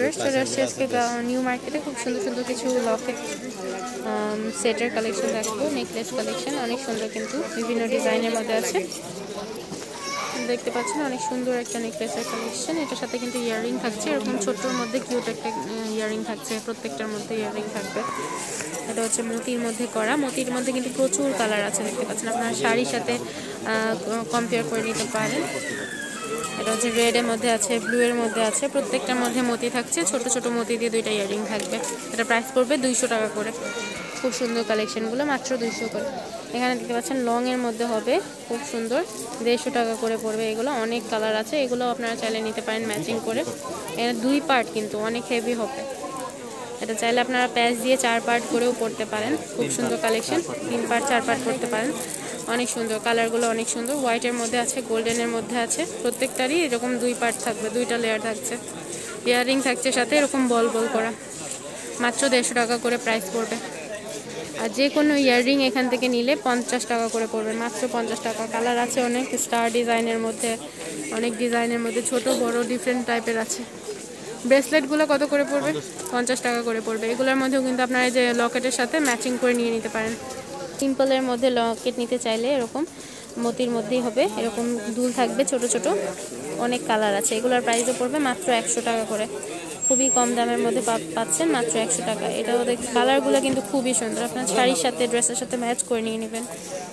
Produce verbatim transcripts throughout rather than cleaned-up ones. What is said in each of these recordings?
Viewers, চলে আসছে আজকে নিউ মার্কেটে খুব সুন্দর সুন্দর কিছু লকেট সেটের কালেকশন দেখবো। নেকলেস কালেকশন অনেক সুন্দর, কিন্তু বিভিন্ন ডিজাইনের মধ্যে আছে। দেখতে পাচ্ছেন অনেক সুন্দর একটা নেকলেসের কালেকশন। এটার সাথে কিন্তু ইয়াররিং থাকছে, এরকম ছোট্টর মধ্যে কিউট একটা ইয়াররিং থাকছে, প্রত্যেকটার মধ্যে ইয়াররিং থাকবে। এটা হচ্ছে মতির মধ্যে করা, মতির মধ্যে কিন্তু প্রচুর কালার আছে। দেখতে পাচ্ছেন, আপনারা শাড়ির সাথে কম্পেয়ার করে নিতে পারেন। এটা হচ্ছে রেড এর মধ্যে আছে, ব্লু এর মধ্যে আছে, প্রত্যেকটার মধ্যে মতি থাকছে, ছোট ছোট মতি দিয়ে দুইটা ইয়াররিং থাকবে। এটা প্রাইস পড়বে দুইশো টাকা করে। খুব সুন্দর কালেকশনগুলো, মাত্র দুইশো করে। এখানে দেখতে পাচ্ছেন লং এর মধ্যে হবে, খুব সুন্দর, দেড়শো টাকা করে পড়বে। এগুলো অনেক কালার আছে, এগুলো আপনারা চাইলে নিতে পারেন ম্যাচিং করে। এটা দুই পার্ট, কিন্তু অনেক হেভি হবে। এটা চাইলে আপনারা প্যাচ দিয়ে চার পার্ট করেও পড়তে পারেন। খুব সুন্দর কালেকশন, তিন পার্ট চার পার্ট করতে পারেন। অনেক সুন্দর, কালারগুলো অনেক সুন্দর। হোয়াইটের মধ্যে আছে, গোল্ডেনের মধ্যে আছে, প্রত্যেকটারই এরকম দুই পার্ট থাকবে, দুইটা লেয়ার থাকছে, ইয়াররিং থাকছে সাথে এরকম বল বল করা। মাত্র দেড়শো টাকা করে প্রাইস পড়বে। আর যে কোনো ইয়াররিং এখান থেকে নিলে পঞ্চাশ টাকা করে পড়বে, মাত্র পঞ্চাশ টাকা। কালার আছে অনেক, স্টার ডিজাইনের মধ্যে, অনেক ডিজাইনের মধ্যে, ছোট বড় ডিফারেন্ট টাইপের আছে। ব্রেসলেটগুলো কত করে পড়বে? পঞ্চাশ টাকা করে পড়বে। এগুলোর মধ্যেও কিন্তু আপনারা যে লকেটের সাথে ম্যাচিং করে নিয়ে নিতে পারেন। সিম্পলের মধ্যে লকেট নিতে চাইলে এরকম মতির মধ্যেই হবে, এরকম দুল থাকবে ছোট ছোট, অনেক কালার আছে। এগুলোর প্রাইসও পড়বে মাত্র একশো টাকা করে। খুবই কম দামের মধ্যে পাচ্ছেন, মাত্র একশো টাকা। এটাও দেখ, কালারগুলো কিন্তু খুবই সুন্দর, আপনার শাড়ির সাথে ড্রেসের সাথে ম্যাচ করে নিয়ে নেবেন।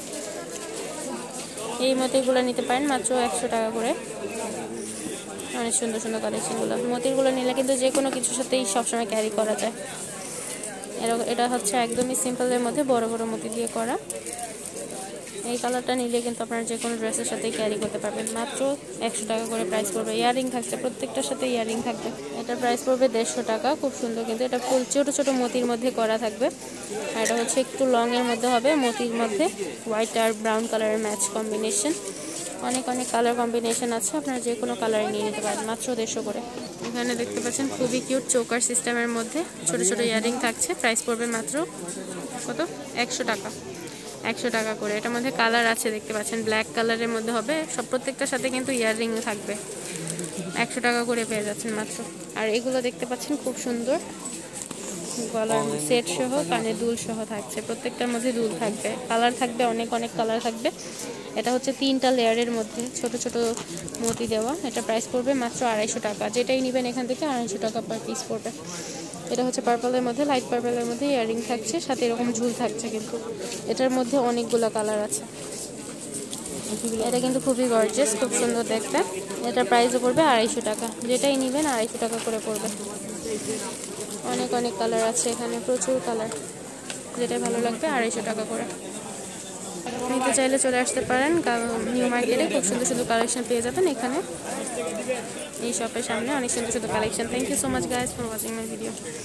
এই মতিগুলো নিতে পারেন মাত্র একশো টাকা করে। অনেক সুন্দর সুন্দর কালেকশনগুলো। মতিরগুলো নিলে কিন্তু যে কোনো কিছুর সাথেই সবসময় ক্যারি করা যায়। এটা হচ্ছে একদমই সিম্পলের মধ্যে বড় বড় মতি দিয়ে করা। এই কালারটা নিলে কিন্তু আপনারা যে কোনো ড্রেসের সাথেই ক্যারি করতে পারবেন। মাত্র একশো টাকা করে প্রাইস পড়বে। ইয়াররিং থাকছে, প্রত্যেকটার সাথে ইয়াররিং থাকবে। এটার প্রাইস পড়বে দেড়শো টাকা। খুব সুন্দর, কিন্তু এটা ফুল ছোটো ছোটো মতির মধ্যে করা থাকবে। আর এটা হচ্ছে একটু লং এর মধ্যে হবে, মতির মধ্যে হোয়াইট আর ব্রাউন কালারের ম্যাচ কম্বিনেশন। অনেক অনেক কালার কম্বিনেশন আছে, আপনারা যে কোনো কালারে নিয়ে নিতে পারেন, মাত্র দেড়শো করে। এখানে দেখতে পাচ্ছেন খুবই কিউট চোকার সিস্টেমের মধ্যে ছোট ছোট ইয়াররিং থাকছে। প্রাইস পড়বে মাত্র কত? একশো টাকা। একশো টাকা করে। এটার মধ্যে কালার আছে, দেখতে পাচ্ছেন ব্ল্যাক কালারের মধ্যে হবে, সব প্রত্যেকটার সাথে কিন্তু ইয়াররিং থাকবে। একশো টাকা করে পেয়ে যাচ্ছেন মাত্র। আর এগুলো দেখতে পাচ্ছেন খুব সুন্দর, গলার সেট সহ কানে দুল সহ থাকছে, প্রত্যেকটার মধ্যে দুল থাকবে, কালার থাকবে, অনেক অনেক কালার থাকবে। এটা হচ্ছে তিনটা লেয়ারের মধ্যে ছোট ছোট মতি দেওয়া। এটা প্রাইস পড়বে মাত্র আড়াইশো টাকা। যেটাই নেবেন এখান থেকে আড়াইশো টাকা পার পিস পড়বে। এটা হচ্ছে পার্পলের মধ্যে, লাইট পার্পলের মধ্যে ইয়াররিং থাকছে, সাথে এরকম ঝুল থাকছে। কিন্তু এটার মধ্যে অনেকগুলো কালার আছে। এটা কিন্তু খুবই গর্জিয়াস, খুব সুন্দর দেখতে। এটার প্রাইসও পড়বে আড়াইশো টাকা। যেটাই নেবেন আড়াইশো টাকা করে পড়বে। অনেক অনেক কালার আছে এখানে, প্রচুর কালার। যেটাই ভালো লাগবে আড়াইশো টাকা করে নিতে চাইলে চলে আসতে পারেন নিউ মার্কেটে। খুব সুন্দর সুন্দর কালেকশন পেয়ে যাবেন এখানে, এই শপের সামনে অনেক সুন্দর সুন্দর collection. Thank you so much guys for watching my video.